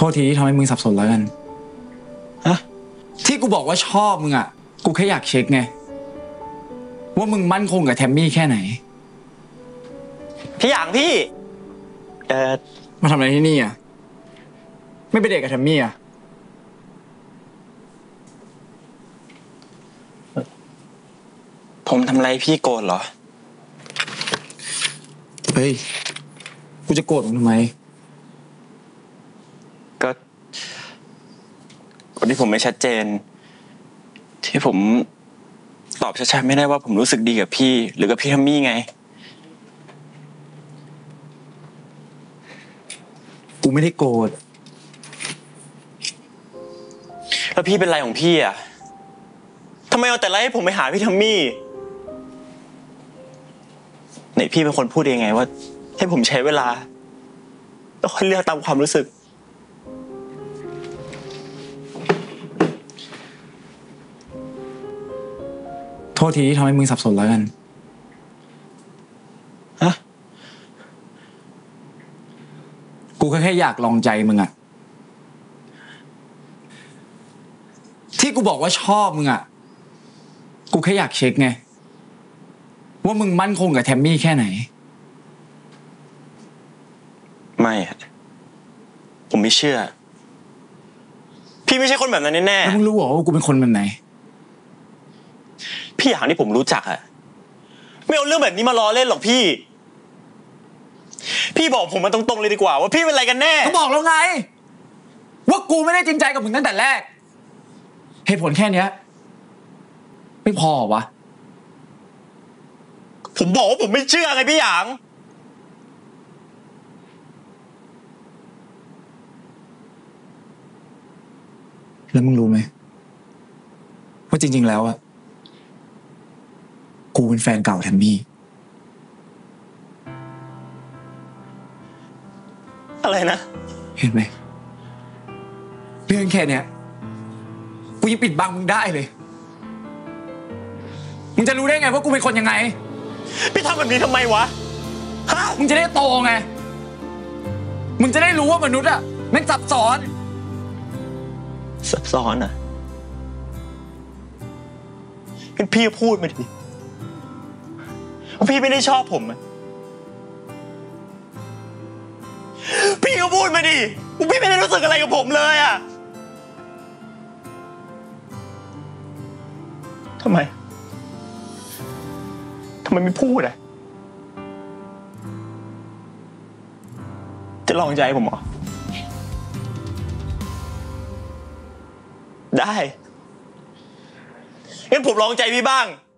ทษทีที่ทำให้มึงสับสนแล้วกันฮะที่กูบอกว่าชอบมึงอ่ะกูแค่อยากเช็คไงว่ามึงมั่นคงกับแทมมี่แค่ไหนพี่อย่างพี่มาทำอะไรที่นี่อ่ะไม่ไปเดทกับแทมมี่อ่ะผมทำอะไรพี่โกรธเหรอเฮ้ยกูจะโกรธมึงทำไมก็คนที่ผมไม่ชัดเจนที่ผมตอบชัดๆไม่ได้ว่าผมรู้สึกดีกับพี่หรือกับพี่ทัมมี่ไงกูไม่ได้โกรธแล้วพี่เป็นไรของพี่อ่ะทำไมเอาแต่ไล่ให้ผมไปหาพี่ทัมมี่ไหนพี่เป็นคนพูดเองไงว่าให้ผมใช้เวลาแล้วค่อยเลือกตามความรู้สึกโทษทีที่ทำให้มึงสับสนแล้วกันฮะกูแค่อยากลองใจมึงอะที่กูบอกว่าชอบมึงอะกูแค่อยากเช็คไงว่ามึงมั่นคงกับแทมมี่แค่ไหนไม่อะผมไม่เชื่อพี่ไม่ใช่คนแบบนั้นแน่ๆแล้วมึงรู้เหรอว่ากูเป็นคนแบบไหนพี่อย่างที่ผมรู้จักอะไม่เอาเรื่องแบบนี้มาล้อเล่นหรอกพี่บอกผมมาตรงๆเลยดีกว่าว่าพี่เป็นอะไรกันแน่ก็บอกแล้วไงว่ากูไม่ได้จริงใจกับมึงตั้งแต่แรกเหตุผลแค่เนี้ยไม่พอวะผมบอกว่าผมไม่เชื่อไงพี่หยางแล้วมึงรู้ไหมว่าจริงๆแล้วอะกูเป็นแฟนเก่าแทมมี่อะไรนะเห็นไหมเรื่องแค่เนี้ยกูยังปิดบังมึงได้เลยมึงจะรู้ได้ไงว่ากูเป็นคนยังไงพี่ทำแบบนี้ทำไมวะฮะมึงจะได้โตไงมึงจะได้รู้ว่ามนุษย์อะแม่งซับซ้อนอ่ะงั้นพี่พูดมาดิว่าพี่ไม่ได้ชอบผมอะพี่ก็พูดมาดิว่าพี่ไม่ได้รู้สึกอะไรกับผมเลยอะทำไมไม่พูดอะจะลองใจผมเหรอได้งั้นผมลองใจพี่บ้าง